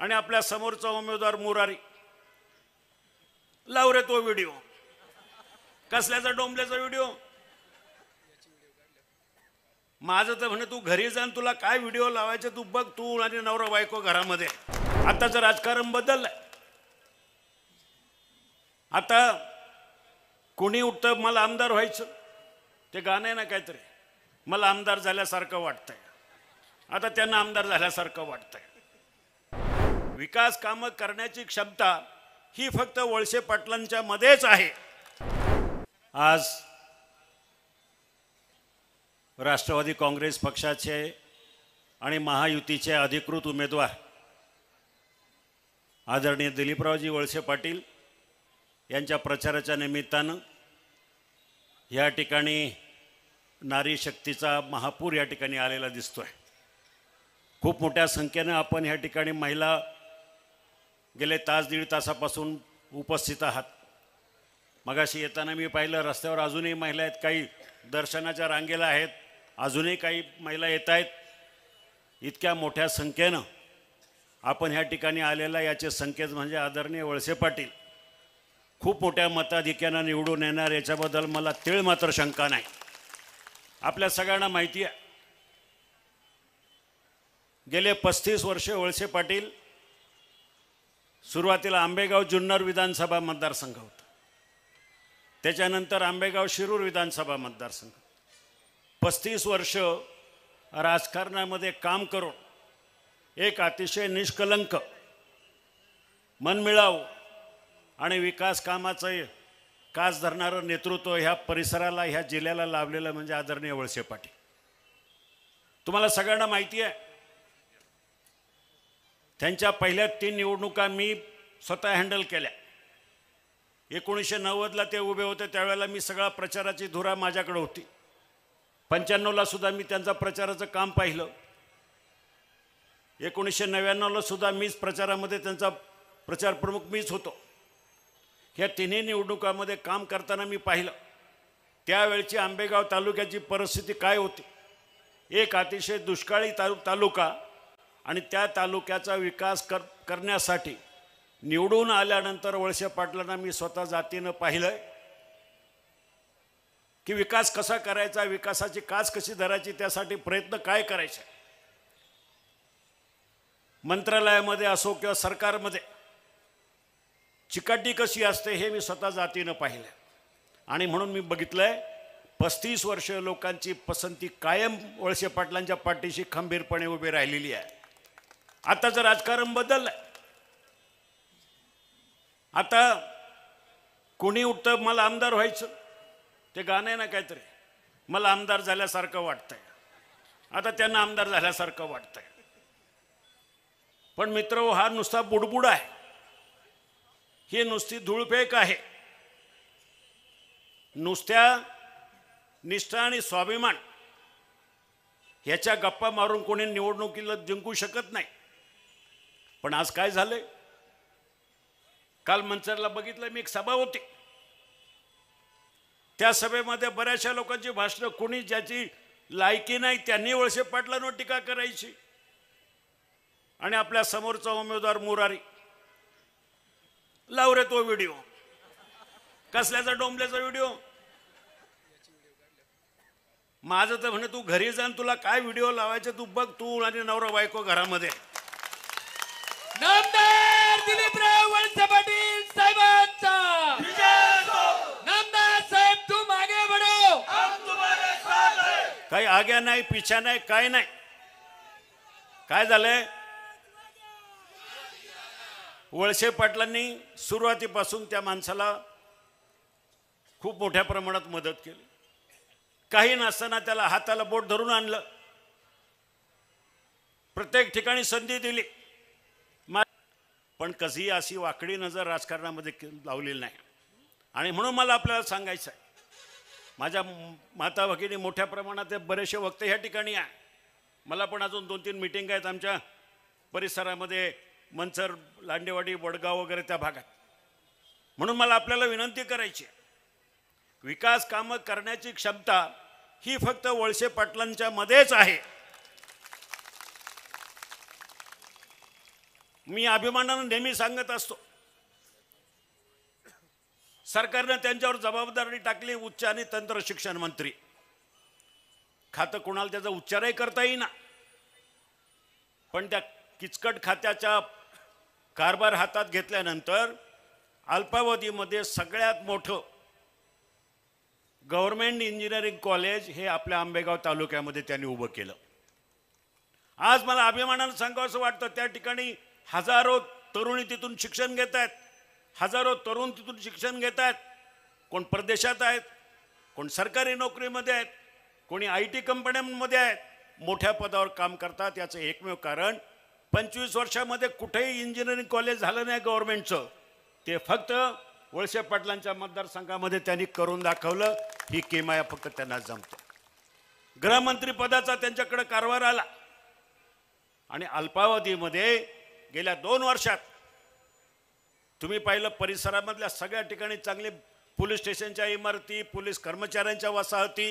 आणि आपल्या समोरचा उमेदवार मुरारी लाव रे तो व्हिडिओ. कसल्याचा डोंबल्याचा व्हिडिओ. माझं तर म्हणे तू घरी जाऊन तुला काय व्हिडिओ लावायचे तू बघ. तू आणि नवरा बायको घरामध्ये. आताचं राजकारण बदललंय. आता कोणी उठतं मला आमदार व्हायचं ते गाणं आहे ना काहीतरी. मला आमदार झाल्यासारखं वाटतंय. आता त्यांना आमदार झाल्यासारखं वाटतंय. विकास कामं करण्याची क्षमता ही फक्त वळसे पाटलांच्या मध्येच आहे. आज राष्ट्रवादी काँग्रेस पक्षाचे आणि महायुतीचे अधिकृत उमेदवार आदरणीय दिलीपरावजी वळसे पाटील यांच्या प्रचाराच्या निमित्तानं या ठिकाणी नारी शक्तीचा महापूर या ठिकाणी आलेला दिसतोय. खूप मोठ्या संख्येनं आपण या ठिकाणी महिला गेले तास दीड तासापासून उपस्थित आहात. मगाशी येताना मी पाहिलं रस्त्यावर अजूनही महिला आहेत. काही दर्शनाच्या रांगेला आहेत. अजूनही काही महिला येत आहेत. इतक्या मोठ्या संख्येनं आपण ह्या ठिकाणी आलेला याचे संकेत म्हणजे आदरणीय वळसे पाटील खूप मोठ्या मताधिक्यानं निवडून येणार याच्याबद्दल मला तीळ मात्र शंका नाही. आपल्या सगळ्यांना माहिती आहे गेले 35 वर्षे वळसे पाटील सुरुवातीला आंबेगाव जुन्नर विधानसभा मतदारसंघ होता. त्याच्यानंतर आंबेगाव शिरूर विधानसभा मतदारसंघ. 35 वर्ष राजकारणामध्ये काम करून एक अतिशय निष्कलंक मनमिळावू आणि विकास कामाचं कास धरणारं नेतृत्व ह्या परिसराला ह्या जिल्ह्याला लाभलेलं म्हणजे आदरणीय वळसे पाटील. तुम्हाला सगळ्यांना माहिती आहे त्यांच्या पहिल्या 3 निवडणुका मी स्वतः हँडल केल्या. 1990ला ते उभे होते त्यावेळेला मी सगळा प्रचाराची धुरा माझ्याकडे होती. 95ला सुद्धा मी त्यांचा प्रचाराचं काम पाहिलं. 1999ला सुद्धा मीच प्रचारामध्ये त्यांचा प्रचार प्रमुख मीच होतो. ह्या तिन्ही निवडणुकामध्ये काम करताना मी पाहिलं त्यावेळची आंबेगाव तालुक्याची परिस्थिती काय होती. एक अतिशय दुष्काळी तालुका आणि त्या तालुक्याचा विकास करण्यासाठी निवडून आल्यानंतर वळसे पाटलांना मी स्वतः जातीनं पाहिलंय की विकास कसा करायचा, विकासाची कास कशी धरायची, त्यासाठी प्रयत्न काय करायचे. मंत्रालयामध्ये असो किंवा सरकारमध्ये चिकाटी कशी असते हे मी स्वतः जातीनं पाहिलं. आणि म्हणून मी बघितलंय 35 वर्ष लोकांची पसंती कायम वळसे पाटलांच्या पाठीशी खंबीरपणे उभी राहिलेली आहे. आताचं राजकारण बदललंय. आता कोणी उठतं मला आमदार व्हायचं ते गाणं आहे ना काहीतरी. मला आमदार झाल्यासारखं वाटतंय. आता त्यांना आमदार झाल्यासारखं वाटतंय. पण मित्र हा नुसता बुडबुड आहे. ही नुसती धूळफेक आहे. नुसत्या निष्ठा आणि स्वाभिमान ह्याच्या गप्पा मारून कोणी निवडणुकीला जिंकू शकत नाही. पण आज काय झालंय. काल मंचरला बघितलं मी एक सभा होती. त्या सभेमध्ये बऱ्याचशा लोकांची भाषणं कोणी ज्याची लायकी नाही त्यांनी वळसे पाटलांवर टीका करायची आणि आपल्या समोरचा उमेदवार मुरारी लाव रे तो व्हिडिओ. कसल्याचा डोंबल्याचा व्हिडिओ. माझं तर म्हणे तू घरी जाऊन तुला काय व्हिडिओ लावायचे तू बघ. तू आणि नवरा बायको घरामध्ये. नामदार दिलीपराव वळसे पाटील साहेबांचा नामदार साहेब तुम आगे बढ़ो, हम तुम्हारे साथ हैं. काही आग्या नाही पिछा नाही काय नाही. काय झालंय वळसे पाटलांनी सुरुवातीपासून त्या माणसाला खूप मोठ्या प्रमाणात मदत केली. काही नसताना त्याला हाताला बोट धरून आणलं. प्रत्येक ठिकाणी संधी दिली. पण कधी अशी वाकडी नजर राजकारणामध्ये लावलेली नाही. आणि म्हणून मला आपल्याला सांगायचं आहे माझ्या माता भगिनी मोठ्या प्रमाणात बरेचसे वक्ते ह्या ठिकाणी आहे. मला पण अजून 2-3 मीटिंग आहेत आमच्या परिसरामध्ये मंचर लांडेवाडी वडगाव वगैरे त्या भागात. म्हणून मला आपल्याला विनंती करायची विकास कामं करण्याची क्षमता ही फक्त वळसे पाटलांच्या मध्येच आहे. मी अभिमानानं नेहमी सांगत असतो, सरकारनं त्यांच्यावर जबाबदारी टाकली उच्च आणि तंत्र शिक्षण मंत्री. खातं कोणाला त्याचा उच्चारही करता येईना, पण त्या किचकट खात्याचा कारभार हातात घेतल्यानंतर अल्पावधीमध्ये सगळ्यात मोठं गव्हर्नमेंट इंजिनिअरिंग कॉलेज हे आपल्या आंबेगाव तालुक्यामध्ये त्यांनी उभं केलं. आज मला अभिमानानं सांगावं असं वाटतं, त्या ठिकाणी हजारो तरुणी तिथून शिक्षण घेत आहेत, हजारो तरुण तिथून शिक्षण घेत आहेत. कोण परदेशात आहेत, कोण सरकारी नोकरीमध्ये आहेत, कोणी IT कंपन्यांमध्ये आहेत, मोठ्या पदावर काम करतात. याचं एकमेव कारण 25 वर्षामध्ये कुठेही इंजिनिअरिंग कॉलेज झालं नाही गव्हर्नमेंटचं. ते फक्त वळसे पाटलांच्या मतदारसंघामध्ये त्यांनी करून दाखवलं. ही किमया फक्त त्यांना जमते. गृहमंत्री पदाचा त्यांच्याकडे कारभार आला आणि अल्पावधीमध्ये गेल्या 2 वर्षात तुम्ही पाहिलं, परिसरामधल्या सगळ्या ठिकाणी चांगले पोलीस स्टेशनच्या इमारती, पोलीस कर्मचाऱ्यांच्या वसाहती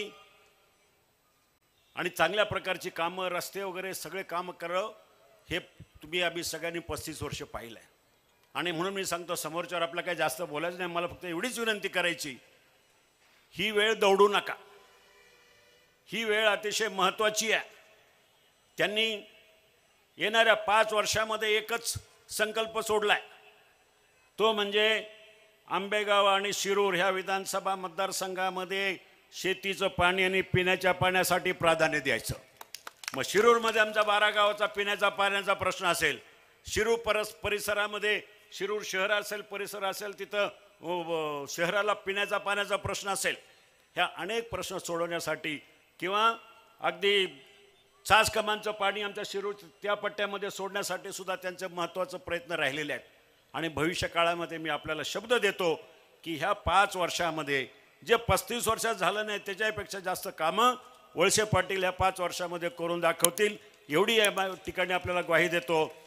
आणि चांगल्या प्रकारची कामं, रस्ते वगैरे सगळे कामं करणं हे तुम्ही आम्ही सगळ्यांनी 35 वर्ष पाहिलं आहे. आणि म्हणून मी सांगतो, समोरच्यावर आपल्याला काही जास्त बोलायचं नाही. मला फक्त एवढीच विनंती करायची, ही वेळ दौडू नका. ही वेळ अतिशय महत्त्वाची आहे. त्यांनी येणाऱ्या 5 वर्षामध्ये एकच संकल्प सोडलाय, तो म्हणजे आंबेगाव आणि शिरूर ह्या विधानसभा मतदारसंघामध्ये शेतीचं पाणी आणि पिण्याच्या पाण्यासाठी प्राधान्य द्यायचं. मग शिरूरमध्ये आमचा 12 गावाचा पिण्याचा पाण्याचा प्रश्न असेल, शिरूर परिसरामध्ये शिरूर शहर असेल, परिसर असेल, तिथं शहराला पिण्याचा पाण्याचा प्रश्न असेल, ह्या अनेक प्रश्न सोडवण्यासाठी किंवा अगदी चास कमांचं पाणी आमच्या शिरूर त्या पट्ट्यामध्ये सोडण्यासाठी सुद्धा त्यांचे महत्त्वाचे प्रयत्न राहिलेले आहेत. आणि भविष्य काळामध्ये मी आपल्याला शब्द देतो की ह्या 5 वर्षामध्ये जे 35 वर्षात झालं नाही त्याच्यापेक्षा जास्त कामं वळसे पाटील ह्या 5 वर्षामध्ये करून दाखवतील, एवढी या ठिकाणी आपल्याला ग्वाही देतो.